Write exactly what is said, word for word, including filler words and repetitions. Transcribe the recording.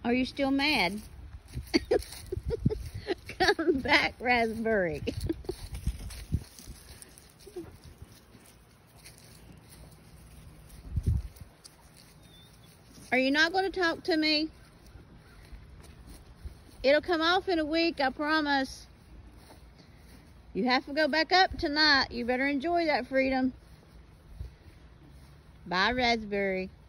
Are you still mad? Come back, Raspberry. Are you not going to talk to me? It'll come off in a week, I promise. You have to go back up tonight. You better enjoy that freedom. Bye, Raspberry.